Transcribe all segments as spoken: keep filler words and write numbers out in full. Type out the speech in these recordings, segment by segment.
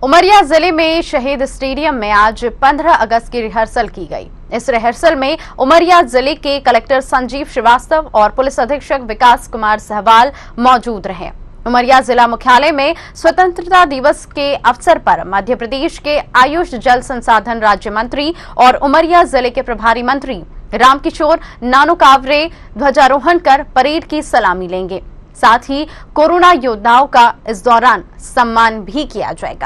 उमरिया जिले में शहीद स्टेडियम में आज पंद्रह अगस्त की रिहर्सल की गई। इस रिहर्सल में उमरिया जिले के कलेक्टर संजीव श्रीवास्तव और पुलिस अधीक्षक विकास कुमार सहवाल मौजूद रहे। उमरिया जिला मुख्यालय में स्वतंत्रता दिवस के अवसर पर मध्य प्रदेश के आयुष जल संसाधन राज्य मंत्री और उमरिया जिले के प्रभारी मंत्री रामकिशोर नानुकावरे ध्वजारोहण कर परेड की सलामी लेंगे। साथ ही कोरोना योद्धाओं का इस दौरान सम्मान भी किया जाएगा।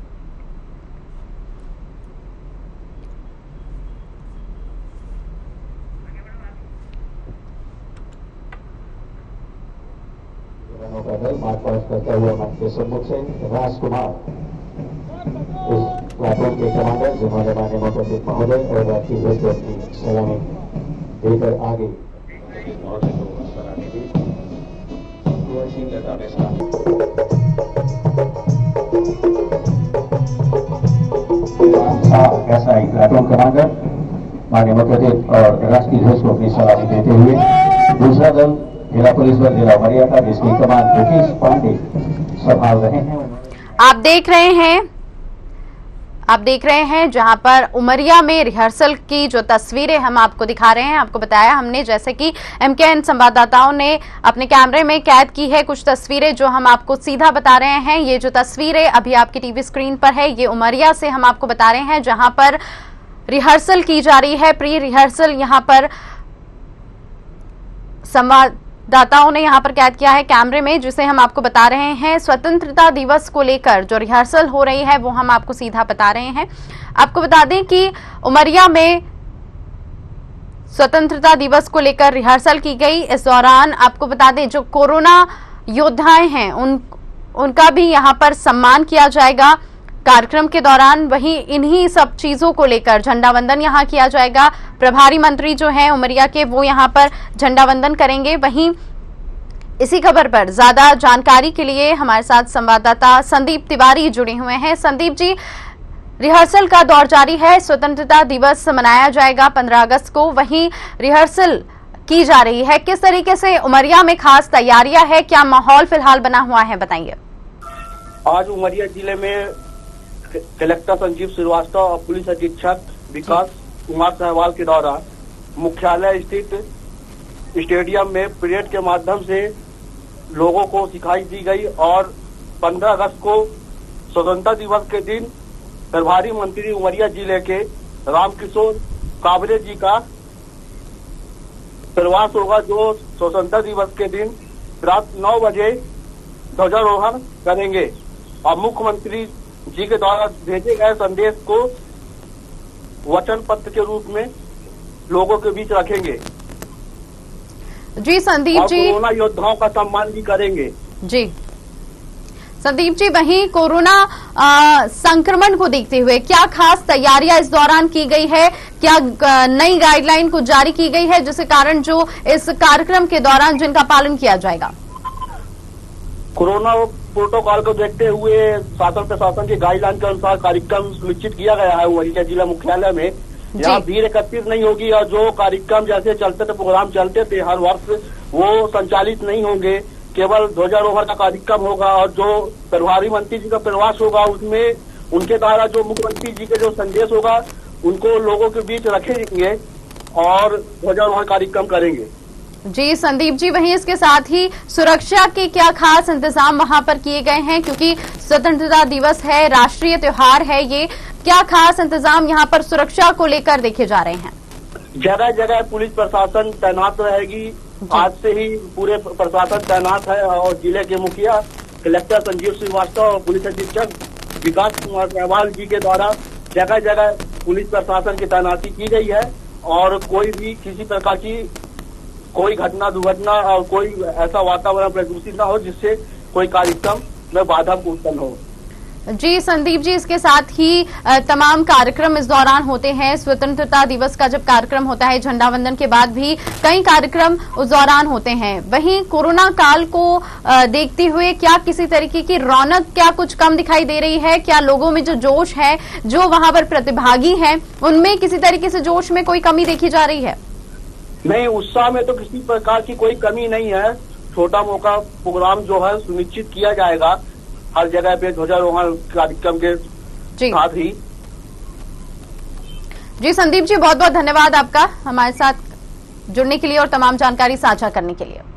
मार्च पास करता हुआ मंच के सम्मुख से राजकुमार इस प्लाटून के कमांडर जिन्होंने माननीय मुख्यमंत्री महोदय और राष्ट्रीय ध्वज को अपनी सलामी देकर आगे ऐसा ही प्लाटून कमांडर माननीय मुख्यमंत्री और राष्ट्रीय ध्वज को अपनी सलामी देते हुए दूसरा दल जिला पुलिस बल जिला उमरिया का जिसकी कमान ब्रिटिश पांडे संभाल रहे हैं। आप देख रहे हैं आप देख रहे हैं जहां पर उमरिया में रिहर्सल की जो तस्वीरें हम आपको दिखा रहे हैं। आपको बताया हमने जैसे कि एमकेएन संवाददाताओं ने अपने कैमरे में कैद की है कुछ तस्वीरें जो हम आपको सीधा बता रहे हैं। ये जो तस्वीरें अभी आपकी टीवी स्क्रीन पर है ये उमरिया से हम आपको बता रहे हैं जहां पर रिहर्सल की जा रही है। प्री रिहर्सल यहां पर संवाद दाताओं ने यहां पर कैद किया है कैमरे में, जिसे हम आपको बता रहे हैं। स्वतंत्रता दिवस को लेकर जो रिहर्सल हो रही है वो हम आपको सीधा बता रहे हैं। आपको बता दें कि उमरिया में स्वतंत्रता दिवस को लेकर रिहर्सल की गई। इस दौरान आपको बता दें जो कोरोना योद्धाएं हैं उन उनका भी यहां पर सम्मान किया जाएगा कार्यक्रम के दौरान। वहीं इन्हीं सब चीजों को लेकर झंडा वंदन यहां किया जाएगा। प्रभारी मंत्री जो हैं उमरिया के वो यहां पर झंडा वंदन करेंगे। वहीं इसी खबर पर ज्यादा जानकारी के लिए हमारे साथ संवाददाता संदीप तिवारी जुड़े हुए हैं। संदीप जी, रिहर्सल का दौर जारी है। स्वतंत्रता दिवस मनाया जाएगा पंद्रह अगस्त को, वहीं रिहर्सल की जा रही है। किस तरीके से उमरिया में खास तैयारियां है, क्या माहौल फिलहाल बना हुआ है, बताइए। आज उमरिया जिले में कलेक्टर संजीव श्रीवास्तव और पुलिस अधीक्षक विकास कुमार सहवाल के द्वारा मुख्यालय स्थित स्टेडियम में परेड के माध्यम से लोगों को सिखाई दी गई और पंद्रह अगस्त को स्वतंत्रता दिवस के दिन प्रभारी मंत्री उमरिया जिले के रामकिशोर कावरे जी का प्रवास होगा, जो स्वतंत्रता दिवस के दिन रात नौ बजे ध्वजारोहण करेंगे और मुख्यमंत्री जी के द्वारा भेजे गए संदेश को वचन पत्र के रूप में लोगों के बीच रखेंगे। जी संदीप जी, कोरोना योद्धाओं का सम्मान भी करेंगे। जी संदीप जी, वहीं कोरोना आ, संक्रमण को देखते हुए क्या खास तैयारियां इस दौरान की गई है? क्या नई गाइडलाइन को जारी की गई है जिसके कारण जो इस कार्यक्रम के दौरान जिनका पालन किया जाएगा? कोरोना प्रोटोकॉल को देखते हुए शासन प्रशासन की गाइडलाइन के अनुसार कार्यक्रम सुनिश्चित किया गया है। उमरिया जिला मुख्यालय में यहाँ भीड़ एकत्रित नहीं होगी और जो कार्यक्रम जैसे चलते थे, प्रोग्राम चलते थे हर वर्ष, वो संचालित नहीं होंगे। केवल ध्वजारोहण का कार्यक्रम होगा और जो प्रभारी मंत्री जी का प्रवास होगा उसमें उनके द्वारा जो मुख्यमंत्री जी के जो संदेश होगा उनको लोगों के बीच रखेंगे और ध्वजारोहण कार्यक्रम करेंगे। जी संदीप जी, वहीं इसके साथ ही सुरक्षा के क्या खास इंतजाम वहां पर किए गए हैं? क्योंकि स्वतंत्रता दिवस है, राष्ट्रीय त्योहार है, ये क्या खास इंतजाम यहां पर सुरक्षा को लेकर देखे जा रहे हैं? जगह जगह पुलिस प्रशासन तैनात रहेगी। आज से ही पूरे प्रशासन तैनात है और जिले के मुखिया कलेक्टर संजीव श्रीवास्तव और पुलिस अधीक्षक विकास कुमार सहवाल जी के द्वारा जगह जगह पुलिस प्रशासन की तैनाती की गई है और कोई भी किसी प्रकार की कोई घटना दुर्घटना और कोई ऐसा वातावरण प्रदूषित न हो जिससे कोई कार्यक्रम में बाधा उत्पन्न हो। जी संदीप जी, इसके साथ ही तमाम कार्यक्रम इस दौरान होते हैं। स्वतंत्रता दिवस का जब कार्यक्रम होता है, झंडा वंदन के बाद भी कई कार्यक्रम उस दौरान होते हैं। वहीं कोरोना काल को देखते हुए क्या किसी तरीके की रौनक क्या कुछ कम दिखाई दे रही है? क्या लोगों में जो जोश है, जो वहां पर प्रतिभागी हैं, उनमें किसी तरीके से जोश में कोई कमी देखी जा रही है? नहीं, उत्साह में तो किसी प्रकार की कोई कमी नहीं है। छोटा मोटा प्रोग्राम जो है सुनिश्चित किया जाएगा हर जगह पे ध्वजारोहण कार्यक्रम के जी साथ ही। जी संदीप जी, बहुत बहुत धन्यवाद आपका हमारे साथ जुड़ने के लिए और तमाम जानकारी साझा करने के लिए।